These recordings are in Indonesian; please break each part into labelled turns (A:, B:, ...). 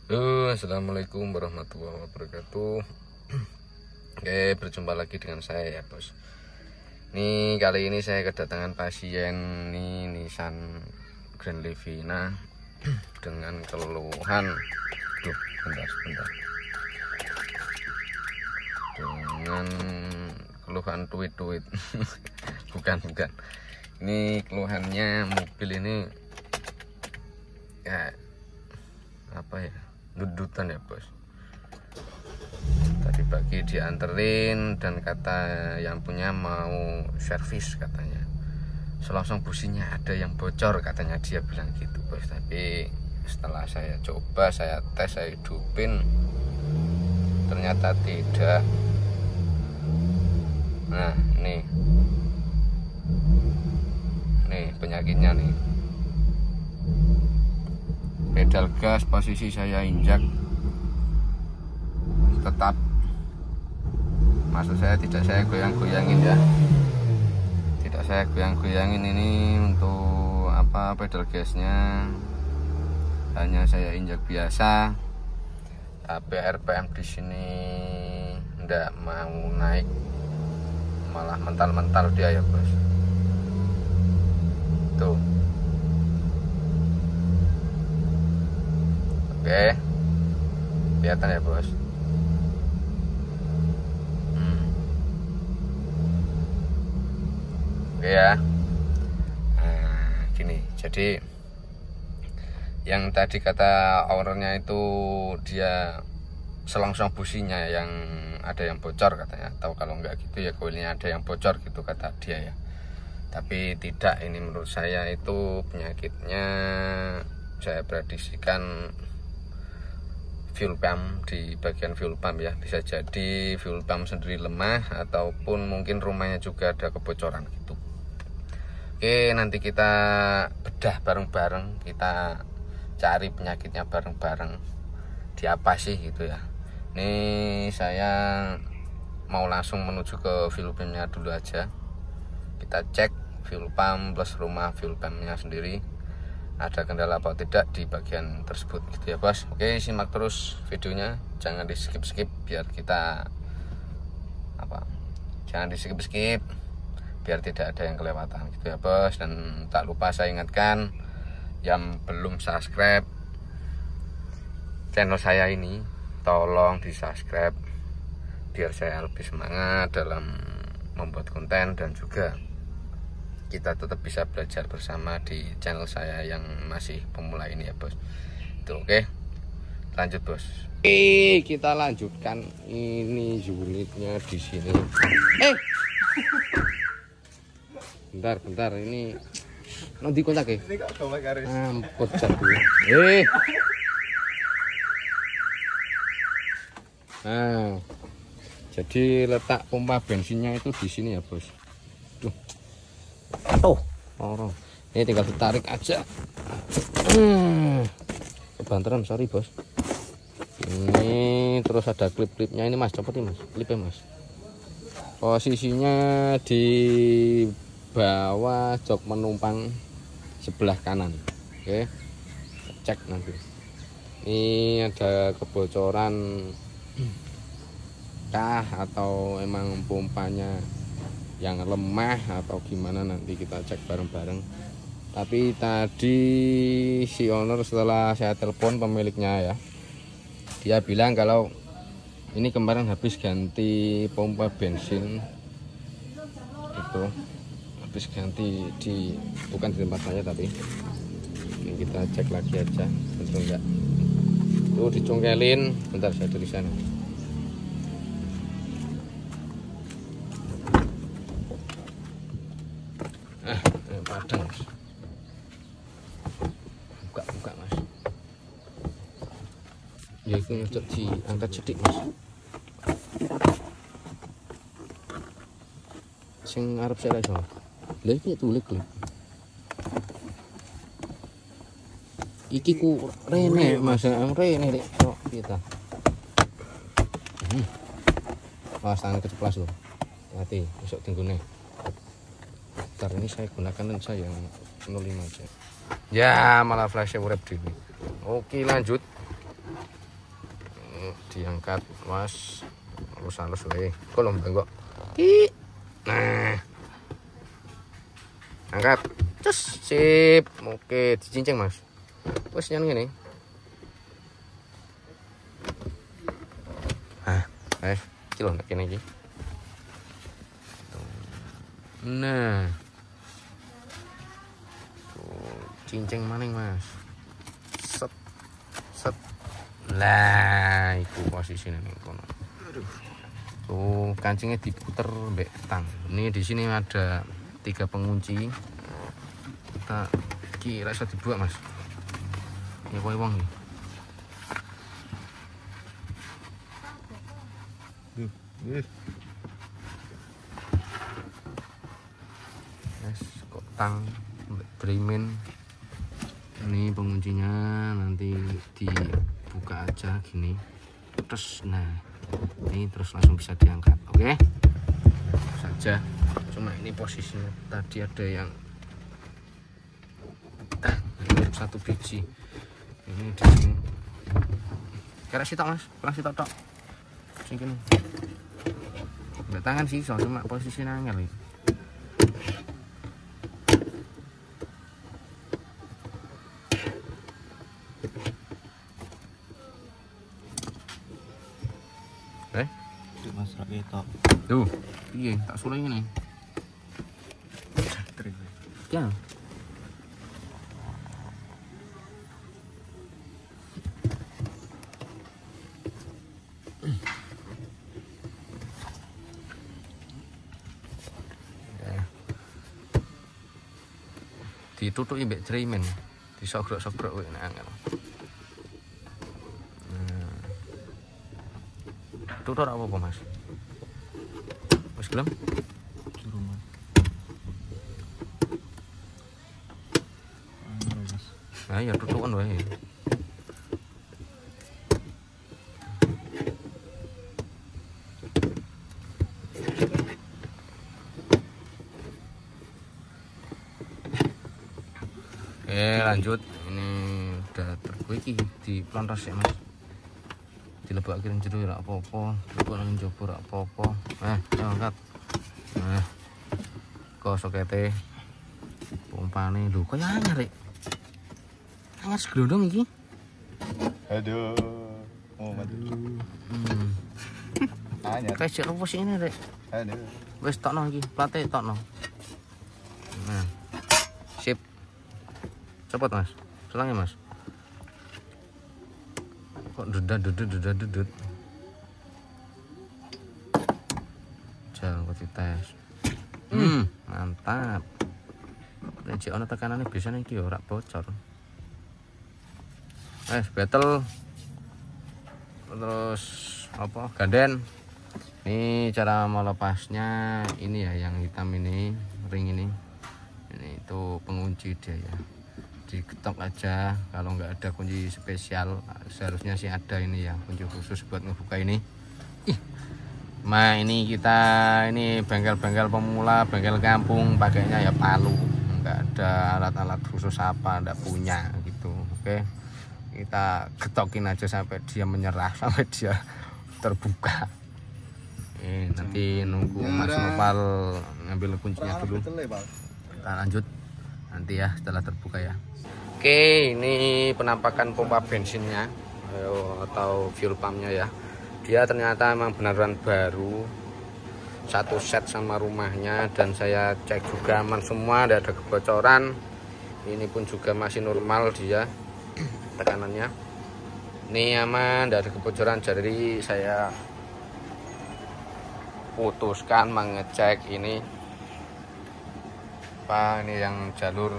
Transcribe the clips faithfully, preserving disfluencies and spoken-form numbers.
A: Halo, assalamualaikum warahmatullahi wabarakatuh. Oke, berjumpa lagi dengan saya ya bos. Nih kali ini saya kedatangan pasien nih Nissan Grand Livina dengan keluhan. Duh, bentar, bentar. Dengan keluhan tuit-tuit. bukan, bukan. Ini keluhannya mobil ini ya apa ya? Dudutan ya bos. Tadi pagi dianterin dan kata yang punya mau servis katanya. Selongsong businya ada yang bocor katanya, dia bilang gitu bos. Tapi setelah saya coba, saya tes, saya hidupin, ternyata tidak. Nah ini nih penyakitnya nih. Pedal gas posisi saya injak tetap, maksud saya tidak saya goyang-goyangin ya, tidak saya goyang-goyangin ini untuk apa, pedal gasnya hanya saya injak biasa. Tapi R P M di sini ndak mau naik, malah mental-mental dia ya bos. Tuh. Oke, kelihatan ya bos. hmm. Oke ya. Nah gini, jadi yang tadi kata ownernya itu dia selongsong businya yang ada yang bocor katanya, atau kalau enggak gitu ya koilnya ada yang bocor gitu kata dia ya. Tapi tidak, ini menurut saya itu penyakitnya saya prediksikan fuel pump, di bagian fuel pump ya. Bisa jadi fuel pump sendiri lemah, ataupun mungkin rumahnya juga ada kebocoran gitu. Oke, nanti kita bedah bareng-bareng, kita cari penyakitnya bareng-bareng, di apa sih gitu ya. Ini saya mau langsung menuju ke fuel pumpnya dulu aja. Kita cek fuel pump plus rumah fuel pumpnya sendiri ada kendala apa tidak di bagian tersebut gitu ya bos. Oke, simak terus videonya, jangan di skip skip biar kita apa jangan di skip skip biar tidak ada yang kelewatan gitu ya bos. Dan tak lupa saya ingatkan yang belum subscribe channel saya ini, tolong di subscribe biar saya lebih semangat dalam membuat konten, dan juga kita tetap bisa belajar bersama di channel saya yang masih pemula ini ya bos. Itu oke, lanjut bos. Oke, kita lanjutkan. Ini unitnya di sini. Eh, bentar bentar, ini nanti kontak ya. Ampun jatuh. Eh, nah, jadi letak pompa bensinnya itu di sini ya bos. Tuh. Tuh, orang ini tinggal ditarik aja. Hmm, kebanteran, sorry bos. Ini terus ada klip-klipnya ini mas, copotin mas, klipnya mas. Posisinya di bawah jok penumpang sebelah kanan. Oke, cek nanti. Ini ada kebocoran kah atau emang pompanya yang lemah atau gimana, nanti kita cek bareng-bareng. Tapi tadi si owner setelah saya telepon pemiliknya ya, dia bilang kalau ini kemarin habis ganti pompa bensin itu, habis ganti di bukan di tempat saya, tapi ini kita cek lagi aja betul enggak. Tuh dicongkelin, bentar saya dari sana. Padang mas, buka-buka mas ya, itu nyocok diangkat sedikit mas, sing arep saya lagi lah iki tulik lho iki ku rene mas, rene rek kok kita hmm. Awas tangan keceplas loh, hati besok tinggune. Ntar ini saya gunakan lensa yang nol lima aja. Ya malah flashnya urep dini. Oke lanjut. ini diangkat mas halus-halus wae kolom bengkok ki nah angkat cus sip oke dicincang mas wes yang ini ah eh kilo nak kene iki nah tuh cincang maning mas set set lah itu posisinya nih kono tuh kancingnya diputer mbek tang ini di sini ada tiga pengunci kita kira bisa dibuat mas ya koi wong nih yes kok tang Dreamin ini penguncinya nanti dibuka aja gini terus nah ini terus langsung bisa diangkat oke okay? Saja cuma ini posisinya tadi ada yang ah, satu biji ini di sini kira sitok mas pulang sitok tok sini nggak tangan sih soal cuma posisi angel ini eh
B: mas Rakito
A: tuh iya tak suling ini ya ditutuki mbek Dreamin disogrok-sogrok kuwi nek angel. Nah. Tutur apa-apa Mas? Wis gelem?
B: Durung Mas. Mas.
A: Nah, ya tutukan wae. Oke lanjut ini udah terkuiki di plantas ya mas dilebak kirim jero ora apa-apa dilebak nang njaba ora apa-apa eh angkat nah kok sokete pompane lho kaya anyar rek anyar seglondong iki
B: aduh oh aduh
A: hmm anyar kayak jero wis ini rek
B: aduh
A: wis tokno iki plate tokno nah sip cepet mas, selangnya mas. Kok duda duda duda dudut. Jangan kok dites. Hmm, mantap. Nek jek ana tekanane biasane iki ora bocor. Eh, battle. Terus apa? Ganden. Ini cara melepasnya ini ya yang hitam ini, ring ini. Ini itu pengunci dia ya. Diketok aja kalau nggak ada kunci spesial seharusnya sih ada ini ya kunci khusus buat ngebuka ini ih nah ini kita ini bengkel-bengkel pemula bengkel kampung pakainya ya palu nggak ada alat-alat khusus apa nggak punya gitu oke kita getokin aja sampai dia menyerah sampai dia terbuka eh, nanti nunggu Mas Nopal ngambil kuncinya dulu kita lanjut nanti ya setelah terbuka ya. Oke, ini penampakan pompa bensinnya atau fuel pumpnya ya. Dia ternyata emang beneran baru, satu set sama rumahnya dan saya cek juga aman semua, tidak ada kebocoran. Ini pun juga masih normal dia tekanannya. Ini aman, tidak ada kebocoran. Jadi saya putuskan mengecek ini apa ini yang jalur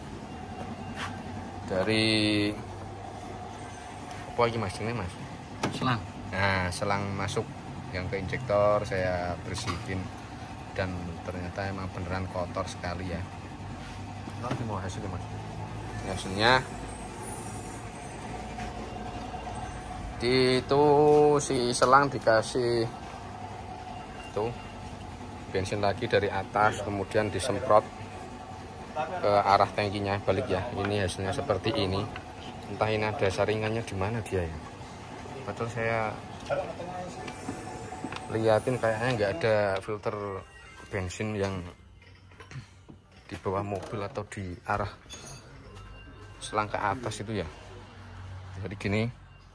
A: dari apa lagi mas ini mas
B: selang
A: nah selang masuk yang ke injektor saya bersihin dan ternyata emang beneran kotor sekali ya. Nanti mau hasilnya mas hasilnya di itu si selang dikasih tuh bensin lagi dari atas kemudian disemprot ke arah tangkinya balik ya. Ini hasilnya seperti ini. Entah ini ada saringannya di mana dia ya. Padahal saya liatin kayaknya nggak ada filter bensin yang di bawah mobil atau di arah selang ke atas itu ya. Jadi gini,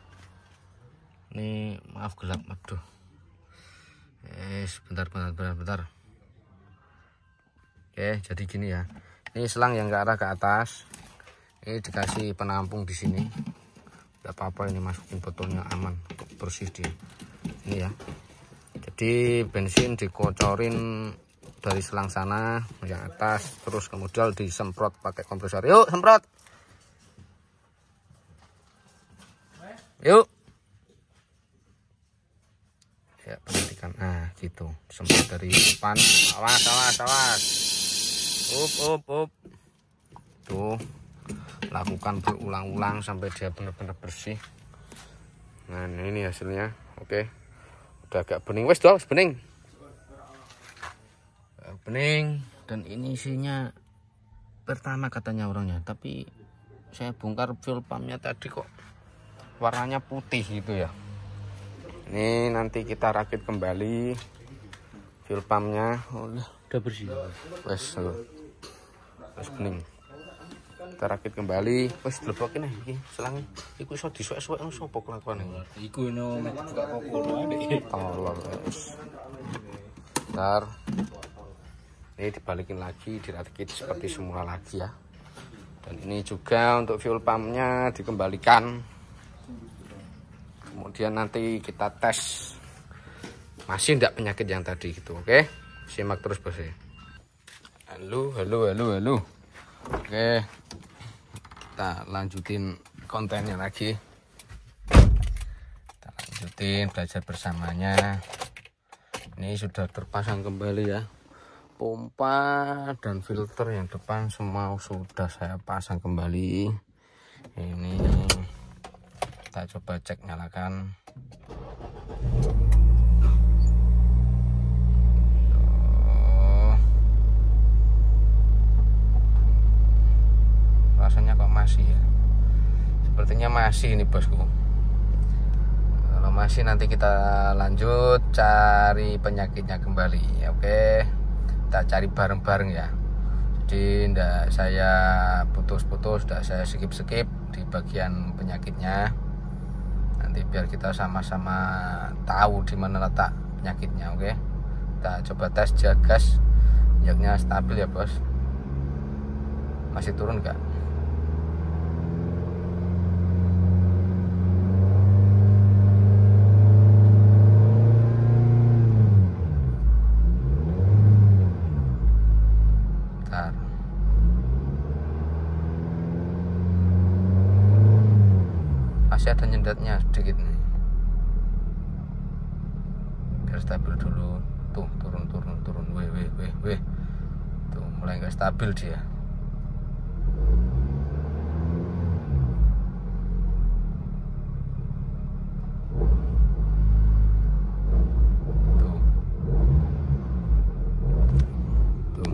A: ini maaf gelap, aduh. Eh, sebentar, bentar, bentar, bentar. Oke, jadi gini ya. Ini selang yang ke arah ke atas. Ini dikasih penampung di sini. Tidak apa-apa, ini masukin botolnya aman, bersih dia. Ini ya. Jadi bensin dikocorin dari selang sana yang atas, terus kemudian disemprot pakai kompresor. Yuk semprot, yuk ya, perhatikan. Nah gitu, semprot dari depan. Awas awas awas, up up up. Tuh, lakukan berulang-ulang sampai dia benar-benar bersih. Nah ini hasilnya. Oke, udah agak bening. Wes dong bening, bening. Dan ini isinya pertama katanya orangnya, tapi saya bongkar fuel pumpnya tadi kok warnanya putih gitu ya. Ini nanti kita rakit kembali fuel pumpnya. Oh, udah bersih. Wes, wes bening. Kita rakit kembali. Wes dilebokin iki selang iku iso disuwek-suwek sapa kelakuan iki.
B: Iku no mek buka kokolo adek.
A: Tolol wes. Bentar. Ini dibalikin lagi, dirakit seperti semula lagi ya. Dan ini juga untuk fuel pumpnya dikembalikan. Kemudian nanti kita tes masih tidak penyakit yang tadi gitu. Oke, simak terus bos. Halo halo halo halo. Oke, kita lanjutin kontennya lagi. Kita lanjutin belajar bersamanya. Ini sudah terpasang kembali ya, pompa dan filter yang depan semua sudah saya pasang kembali. Ini kita coba cek, nyalakan. Tuh. Rasanya kok masih ya, sepertinya masih ini bosku. Kalau masih nanti kita lanjut cari penyakitnya kembali. Oke, kita cari bareng-bareng ya. Jadi tidak saya putus-putus, tidak saya skip-skip di bagian penyakitnya. Nanti biar kita sama-sama tahu di mana letak penyakitnya. Oke, kita coba tes gas, minyaknya stabil ya bos. Masih turun nggak? Masih ada nyendatnya sedikit nih, biar stabil dulu. Tuh turun turun turun, weh weh weh weh, tuh mulai nggak stabil dia. Tuh tuh,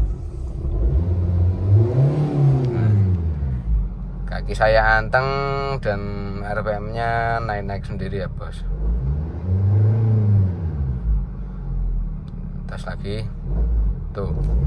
A: nah, kaki saya anteng dan R P M-nya naik-naik sendiri ya bos. Tes lagi. Tuh.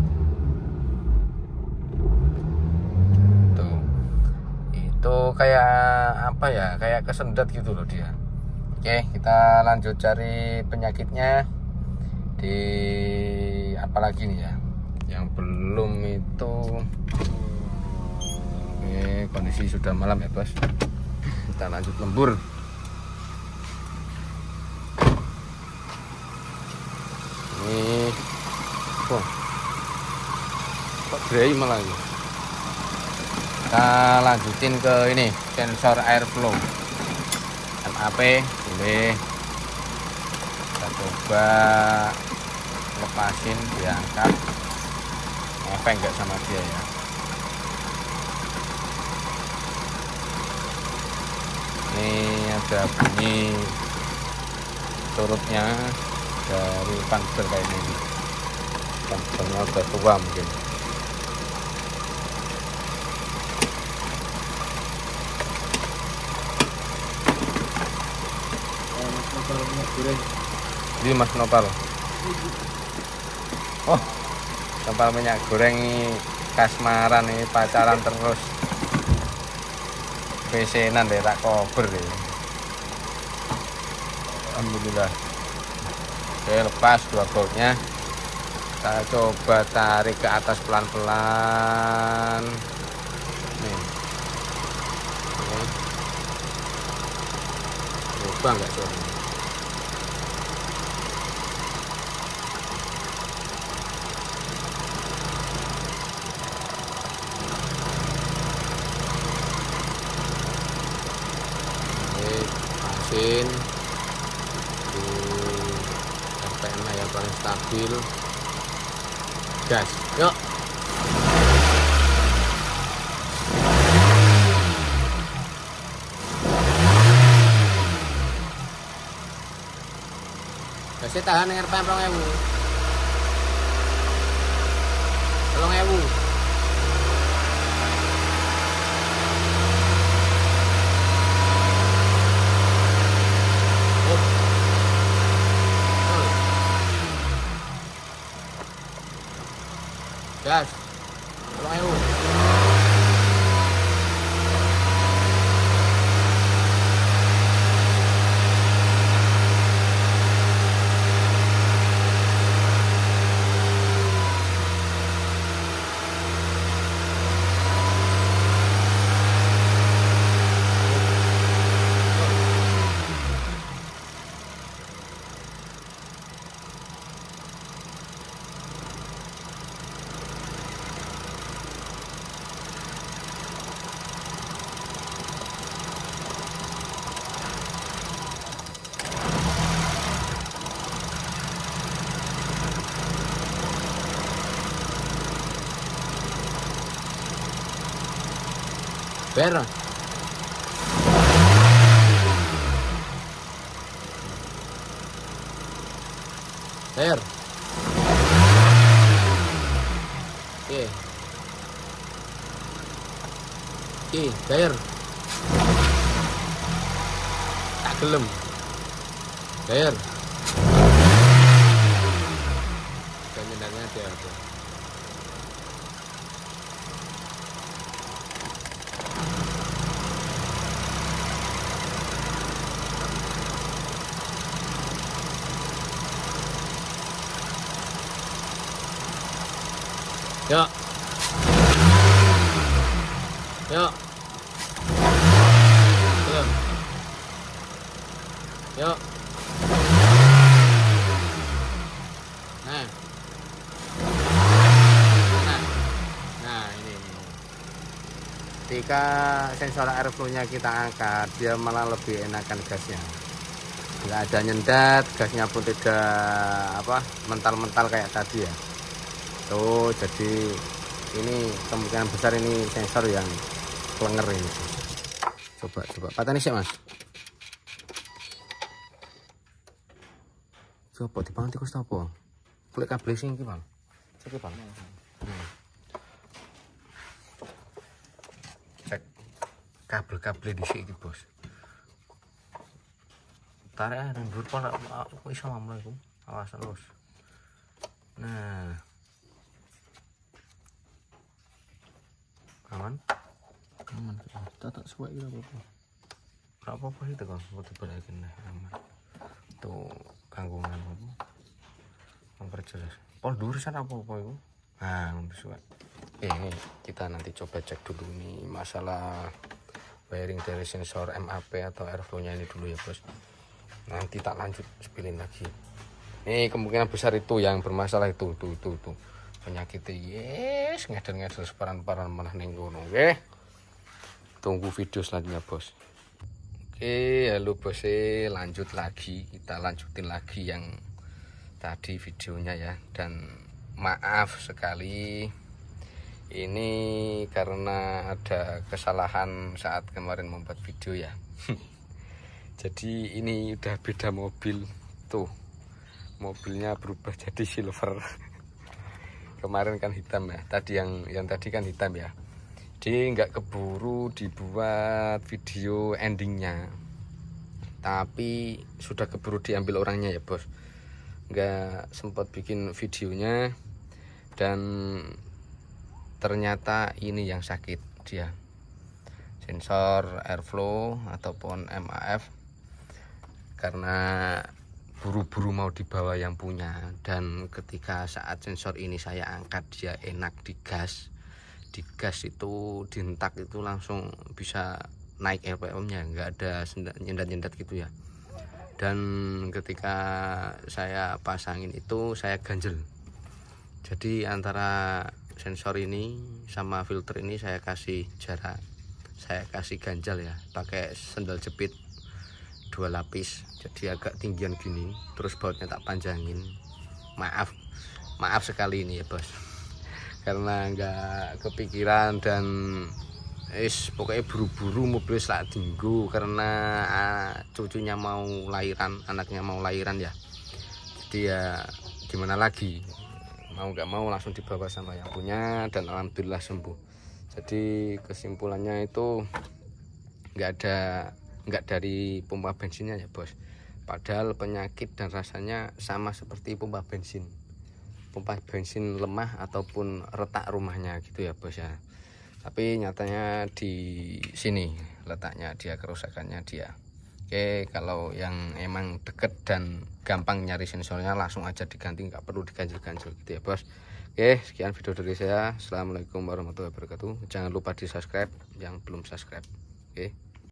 A: Tuh. Itu kayak apa ya? Kayak kesendat gitu loh dia. Oke, kita lanjut cari penyakitnya di apa lagi nih ya? Yang belum itu. Oke, kondisi sudah malam ya bos. Kita lanjut lembur. Ini oh, kok dry malah ini. Kita lanjutin ke ini, sensor airflow M A P boleh. Kita coba lepasin, diangkat, efek nggak sama dia ya. Ini ada bunyi turutnya dari panel kayak ini. Panelnya udah tua mungkin.
B: nopal minyak goreng.
A: Ini Mas Nopal. Oh, Nopal minyak goreng ini kasmaran ini pacaran terus. Pesenan deh tak kober deh. Alhamdulillah. Oke, lepas dua bautnya. Kita coba tarik ke atas pelan-pelan. Nih. Oke. Coba nggak suaranya? Oke, mesin. R P M ya paling stabil. Gas, yuk. Gasnya tahan R P M rong ewu. Rong ewu. Gas, tolong ayo. Ber. Ber. Oke. Oke, Ber. Tak gelem. Ber. Dan nyendangnya dia ada. Yuk. Yuk. Belum. Yuk. Nah. Nah. Nah, ini. Ketika sensor airflow-nya kita angkat, dia malah lebih enakan gasnya. Nggak ada nyendat, gasnya pun tidak apa mental-mental kayak tadi ya. Tuh, jadi ini kemungkinan besar ini sensor yang klenger ini. Coba coba patani sih Mas. Coba dipangan tikus apa? Kulit kabel sing iki, Bang. Cek iki, Bang. Hmm. Cek kabel-kabel di sini, Bos. Tarik aja ndur kok aku iso mamle iku. Awas terus. Nah. Aman?
B: Aman. Tak tak suwe iki apa-apa.
A: Ora apa-apa itu kok, butuh balikin nah aman. Tuh gangguan apa? Memperjelas. Pol dur sana apa-apa itu? Nah, suwe. Eh, ini kita nanti coba cek dulu nih masalah wiring dari sensor M A P atau airflow-nya ini dulu ya, Bos. Nanti tak lanjut spilin lagi. Ini kemungkinan besar itu yang bermasalah itu, tuh, tuh, tuh. Penyakit yes ngeder-ngeder separan-paran malah ning kono. Oke. Tunggu video selanjutnya, Bos. Oke, halo Bos, lanjut lagi. Kita lanjutin lagi yang tadi videonya ya. Dan maaf sekali ini karena ada kesalahan saat kemarin membuat video ya. Jadi ini udah beda mobil. Tuh. Mobilnya berubah jadi silver. Kemarin kan hitam ya, tadi yang yang tadi kan hitam ya. Jadi nggak keburu dibuat video endingnya. tapi sudah keburu diambil orangnya ya bos, nggak sempat bikin videonya. Dan ternyata ini yang sakit dia, sensor airflow ataupun M A F, karena buru-buru mau dibawa yang punya. Dan ketika saat sensor ini saya angkat, dia enak digas, digas itu dientak itu langsung bisa naik R P M nya, nggak ada nyendat-nyendat gitu ya. Dan ketika saya pasangin itu saya ganjel, jadi antara sensor ini sama filter ini saya kasih jarak, saya kasih ganjal ya, pakai sendal jepit dua lapis, jadi agak tinggian gini. Terus bautnya tak panjangin. Maaf, maaf sekali ini ya bos, karena nggak kepikiran dan is pokoknya buru-buru mobil selak dinggo karena uh, cucunya mau lahiran, anaknya mau lahiran ya. Jadi ya gimana lagi, mau nggak mau langsung dibawa sama yang punya, dan alhamdulillah sembuh. Jadi kesimpulannya itu nggak ada nggak dari pompa bensinnya ya bos, padahal penyakit dan rasanya sama seperti pompa bensin pompa bensin lemah ataupun retak rumahnya gitu ya bos ya. Tapi nyatanya di sini letaknya dia, kerusakannya dia. Oke, kalau yang emang deket dan gampang nyari sensornya langsung aja diganti, nggak perlu diganjel-ganjel gitu ya bos. Oke, sekian video dari saya. Assalamualaikum warahmatullahi wabarakatuh. Jangan lupa di subscribe yang belum subscribe. Oke.